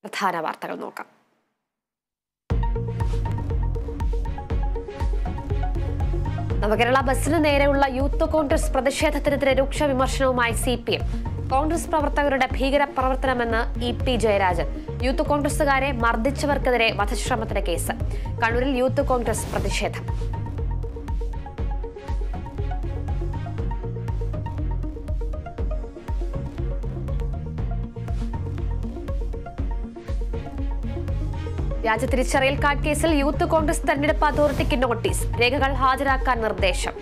പ്രധാന വാർത്തകൾ നോക്കാം. നവകേരള ബസിന് നേരെയുള്ള യൂത്ത് കോൺഗ്രസ് പ്രതിഷേധത്തിനെതിരെ രൂക്ഷ വിമർശനവുമായി CPM. കോൺഗ്രസ് പ്രവർത്തകരുടെ ഭീകര പ്രവർത്തനമെന്ന് EP ജയരാജൻ. യൂത്ത് കോൺഗ്രസുകാരെ മർദ്ദിച്ചവർക്കെതിരെ വധശ്രമത്തിന് കേസ്. കണ്ണൂരിൽ യൂത്ത് കോൺഗ്രസ് പ്രതിഷേധം. വ്യാജ തിരിച്ചറിയൽ കാർഡ് കേസിൽ യൂത്ത് കോൺഗ്രസ് തെരഞ്ഞെടുപ്പ് അതോറിറ്റിക്ക് നോട്ടീസ്. രേഖകൾ ഹാജരാക്കാൻ നിർദ്ദേശം.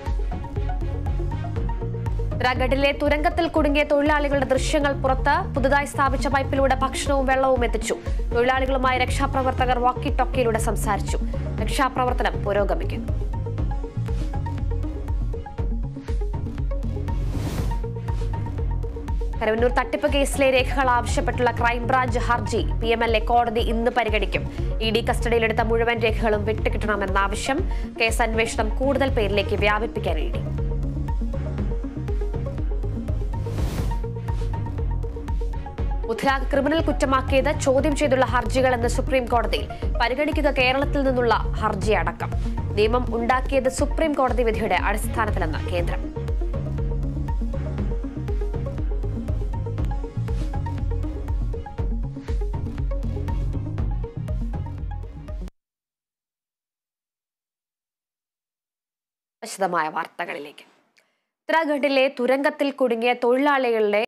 ഉത്തരാഖണ്ഡിലെ തുരങ്കത്തിൽ കുടുങ്ങിയ തൊഴിലാളികളുടെ ദൃശ്യങ്ങൾ പുറത്ത്. പുതുതായി സ്ഥാപിച്ച പൈപ്പിലൂടെ ഭക്ഷണവും വെള്ളവും എത്തിച്ചു. തൊഴിലാളികളുമായി രക്ഷാപ്രവർത്തകർ വാക്കി ടോക്കിയിലൂടെ സംസാരിച്ചു. രക്ഷാപ്രവർത്തനം പുരോഗമിക്കുന്നു. കരുവന്നൂർ തട്ടിപ്പ് കേസിലെ രേഖകൾ ആവശ്യപ്പെട്ടുള്ള ക്രൈംബ്രാഞ്ച് ഹർജി PMLA കോടതി ഇന്ന് പരിഗണിക്കും. ED കസ്റ്റഡിയിലെടുത്ത മുഴുവൻ രേഖകളും വിട്ടുകിട്ടണമെന്ന ആവശ്യം. കേസ് അന്വേഷണം കൂടുതൽ പേരിലേക്ക് വ്യാപിപ്പിക്കാൻ ED. മുത്തലാഖ് ക്രിമിനൽ കുറ്റമാക്കിയത് ചോദ്യം ചെയ്തുള്ള ഹർജികളെന്ന് സുപ്രീം കോടതിയിൽ. പരിഗണിക്കുക കേരളത്തിൽ നിന്നുള്ള ഹർജി അടക്കം. നിയമം ഉണ്ടാക്കിയത് സുപ്രീം കോടതി വിധിയുടെ അടിസ്ഥാനത്തിലെന്ന് കേന്ദ്രം. വിശദമായ വാർത്തകളിലേക്ക്. ഉത്തരാഖണ്ഡിലെ തുരങ്കത്തിൽ കുടുങ്ങിയ തൊഴിലാളികളുടെ